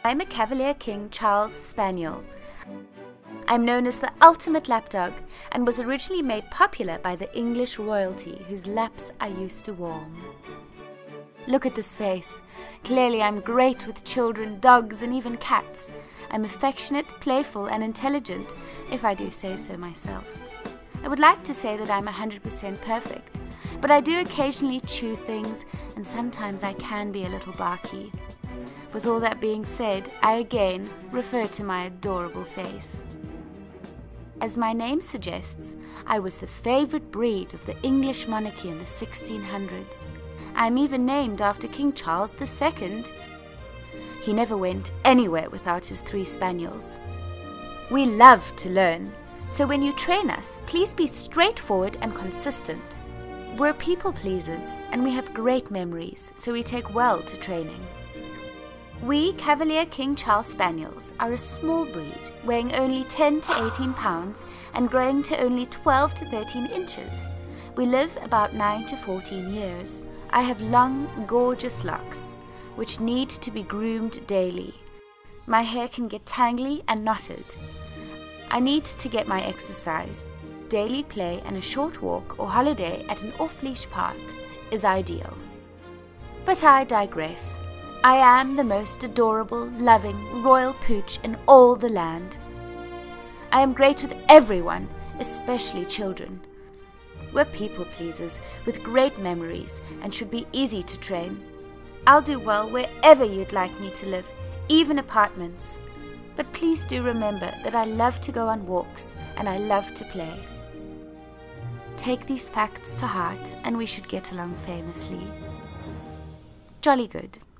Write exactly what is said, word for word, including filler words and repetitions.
I'm a Cavalier King Charles Spaniel. I'm known as the ultimate lapdog and was originally made popular by the English royalty whose laps I used to warm. Look at this face. Clearly I'm great with children, dogs and even cats. I'm affectionate, playful and intelligent, if I do say so myself. I would like to say that I'm one hundred percent perfect, but I do occasionally chew things and sometimes I can be a little barky. With all that being said, I again refer to my adorable face. As my name suggests, I was the favourite breed of the English monarchy in the sixteen hundreds. I am even named after King Charles the Second. He never went anywhere without his three spaniels. We love to learn, so when you train us, please be straightforward and consistent. We're people pleasers and we have great memories, so we take well to training. We Cavalier King Charles Spaniels are a small breed, weighing only ten to eighteen pounds and growing to only twelve to thirteen inches. We live about nine to fourteen years. I have long, gorgeous locks, which need to be groomed daily. My hair can get tangly and knotted. I need to get my exercise. Daily play and a short walk or holiday at an off-leash park is ideal. But I digress. I am the most adorable, loving, royal pooch in all the land. I am great with everyone, especially children. We're people pleasers with great memories and should be easy to train. I'll do well wherever you'd like me to live, even apartments. But please do remember that I love to go on walks and I love to play. Take these facts to heart and we should get along famously. Jolly good.